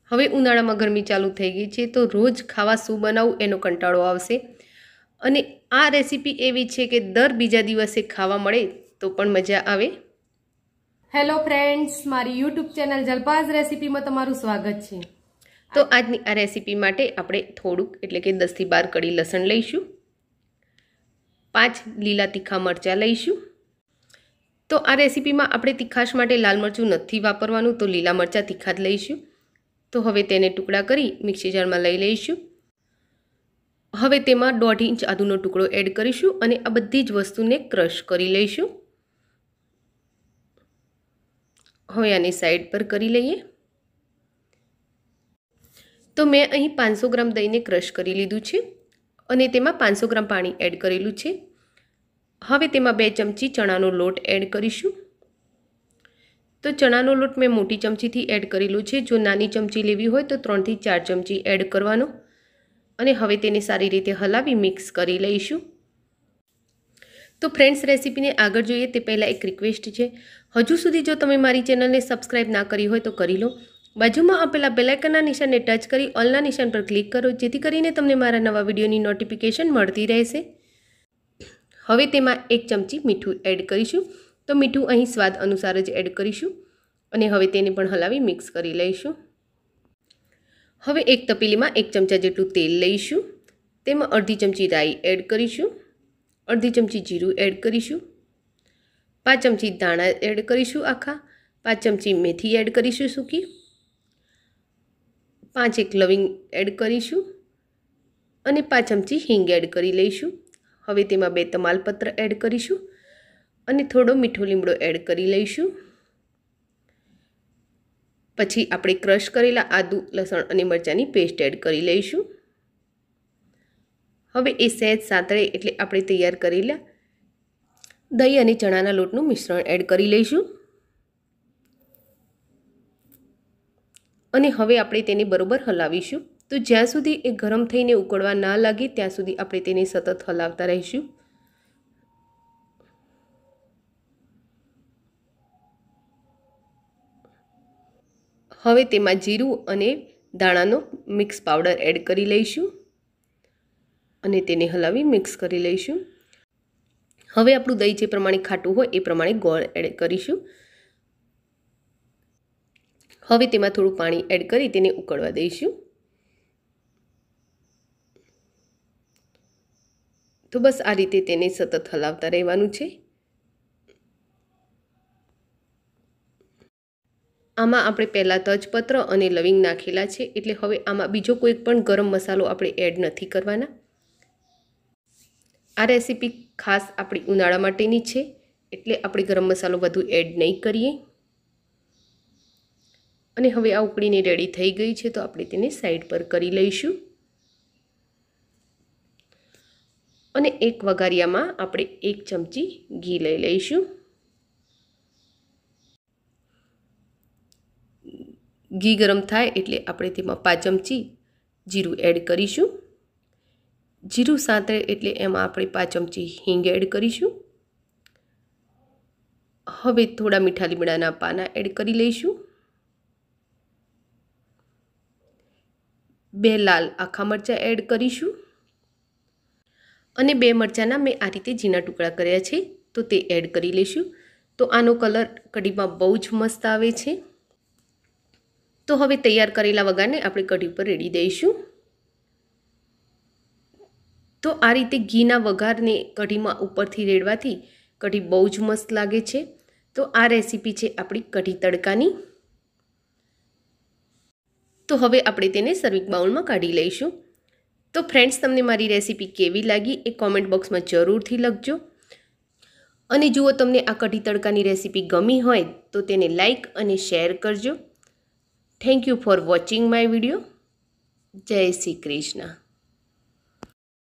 હવે ઉનાળામાં ગરમી ચાલુ થઈ ગઈ છે તો રોજ ખાવા શું બનાવવું એનો કંટાળો આવશે અને આ રેસીપી એવી છે કે દર બીજા દિવસે ખાવા મળે તો પણ મજા આવે। હેલો ફ્રેન્ડ્સ, મારી યુટ્યુબ ચેનલ જલપાઝ રેસીપીમાં તમારું સ્વાગત છે। તો આજની આ રેસીપી માટે આપણે થોડુંક એટલે કે 10 થી 12 કળી લસણ લઈશું, 5 લીલા તીખા મરચાં લઈશું। તો આ રેસીપીમાં આપણે તીખાશ માટે લાલ મરચું નથી વાપરવાનું, તો લીલા મરચાં તીખા જ લઈશું। તો હવે તેને ટુકડા કરી મિક્સી જારમાં લઈ લઈશું। હવે તેમાં 1.5 ઇંચ આદુનો ટુકડો એડ કરીશું અને આ બધી જ વસ્તુને ક્રશ કરી લઈશું। હવે આને સાઈડ પર કરી લઈએ। તો મેં અહીં 500 ગ્રામ દહીંને ક્રશ કરી લીધું છે અને તેમાં 500 ગ્રામ પાણી એડ કરેલું છે। હવે તેમાં 2 ચમચી ચણાનો લોટ એડ કરીશું। તો ચણાનો લોટ મેં મોટી ચમચીથી એડ કરેલું છે, જો નાની ચમચી લેવી હોય તો 3 થી 4 ચમચી એડ કરવાનો અને હવે તેને સારી રીતે હલાવી મિક્સ કરી લઈશું। તો ફ્રેન્ડ્સ, રેસીપીને આગળ જોઈએ તે પહેલાં એક રિક્વેસ્ટ છે, હજુ સુધી જો તમે મારી ચેનલને સબસ્ક્રાઇબ ના કરી હોય તો કરી લો। બાજુમાં આપેલા બેલ આઇકનના નિશાનને ટચ કરી ઓલના નિશાન પર ક્લિક કરો, જેથી કરીને તમને મારા નવા વિડીયોની નોટિફિકેશન મળતી રહેશે। હવે તેમાં 1 ચમચી મીઠું એડ કરીશું। તો મીઠું અહીં સ્વાદ અનુસાર જ એડ કરીશું અને હવે તેને પણ હલાવી મિક્સ કરી લઈશું। હવે એક તપેલીમાં 1 ચમચા જેટલું તેલ લઈશું, તેમાં અડધી ચમચી રાઈ એડ કરીશું, અડધી ચમચી જીરું એડ કરીશું, 5 ચમચી ધાણા એડ કરીશું આખા, 5 ચમચી મેથી એડ કરીશું સૂકી, 5 એક લવિંગ એડ કરીશું અને 5 ચમચી હિંગ એડ કરી લઈશું। હવે તેમાં 2 તમાલપત્ર એડ કરીશું અને થોડો મીઠો લીમડો એડ કરી લઈશું। પછી આપણે ક્રશ કરેલા આદુ, લસણ અને મરચાંની પેસ્ટ એડ કરી લઈશું। હવે એ સહેજ સાંતળે એટલે આપણે તૈયાર કરેલા દહીં અને ચણાના લોટનું મિશ્રણ એડ કરી લઈશું અને હવે આપણે તેને બરોબર હલાવીશું। તો જ્યાં સુધી એ ગરમ થઈને ઉકળવા ના લાગે ત્યાં સુધી આપણે તેને સતત હલાવતા રહીશું। હવે તેમાં જીરું અને ધાણાનો મિક્સ પાવડર એડ કરી લઈશું અને તેને હલાવી મિક્સ કરી લઈશું। હવે આપણું દહીં જે પ્રમાણે ખાટું હોય એ પ્રમાણે ગોળ એડ કરીશું। હવે તેમાં થોડું પાણી એડ કરી તેને ઉકળવા દઈશું। તો બસ આ રીતે તેને સતત હલાવતા રહેવાનું છે। આમાં આપણે પહેલાં તજપત્ર અને લવિંગ નાખેલા છે, એટલે હવે આમાં બીજો કોઈ પણ ગરમ મસાલો આપણે એડ નથી કરવાના। આ રેસીપી ખાસ આપણી ઉનાળા માટેની છે, એટલે આપણે ગરમ મસાલો વધુ એડ નહીં કરીએ। અને હવે આ ઉકળીને રેડી થઈ ગઈ છે તો આપણે તેને સાઈડ પર કરી લઈશું અને એક વઘારિયામાં આપણે 1 ચમચી ઘી લઈ લઈશું। ઘી ગરમ થાય એટલે આપણે તેમાં 5 ચમચી જીરું એડ કરીશું। જીરું સાંતળે એટલે એમાં આપણે 5 ચમચી હિંગ એડ કરીશું। હવે થોડા મીઠા લીમડાના પાના એડ કરી લઈશું, 2 લાલ આખા મરચાં એડ કરીશું અને 2 મરચાંના મેં આ રીતે ઝીણા ટુકડા કર્યા છે તો તે એડ કરી લઈશું। તો આનો કલર કઢીમાં બહુ જ મસ્ત આવે છે। તો હવે તૈયાર કરેલા વઘારને આપણે કઢી ઉપર રેડી દઈશું। તો આ રીતે ઘીના વઘારને કઢીમાં ઉપરથી રેડવાથી કઢી બહુ જ મસ્ત લાગે છે। તો આ રેસીપી છે આપણી કઢી તડકાની। તો હવે આપણે તેને સર્વિંગ બાઉલમાં કાઢી લઈશું। તો ફ્રેન્ડ્સ, તમને મારી રેસીપી કેવી લાગી એ કોમેન્ટ બોક્સમાં જરૂરથી લખજો અને જુઓ તમને આ કઢી તડકાની રેસીપી ગમી હોય તો તેને લાઈક અને શેર કરજો। Thank you for watching my video. જય શ્રી કૃષ્ણ।